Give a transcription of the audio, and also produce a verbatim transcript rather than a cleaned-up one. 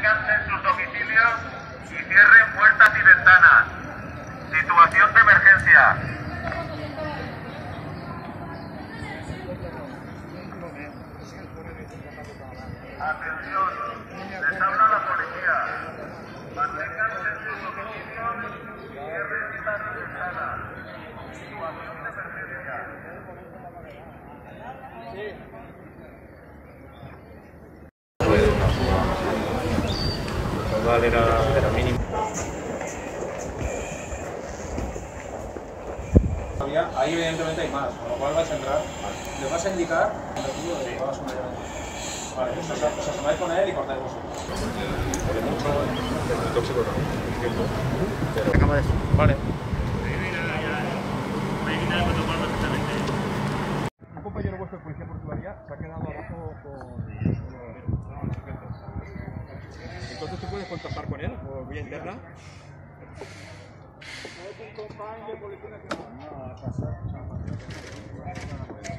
Manténganse en sus domicilios y cierren puertas y ventanas. Situación de emergencia. Atención, les habla la policía. Manténganse en sus domicilios y cierren puertas y ventanas. Situación de emergencia. Vale, era, era mínimo. Ahí evidentemente hay más, con lo cual vais a entrar. Le vas a indicar de todas una llave. Vale, os, os asomáis con él y cortáis vosotros. Por mucho, es tóxico también. Pero... Acaba de eso. Vale. Un compañero vuestro de policía portuaria se ha quedado abajo con... Entonces tú puedes contactar con él por vía interna. No es un compañero de policía nacional. No,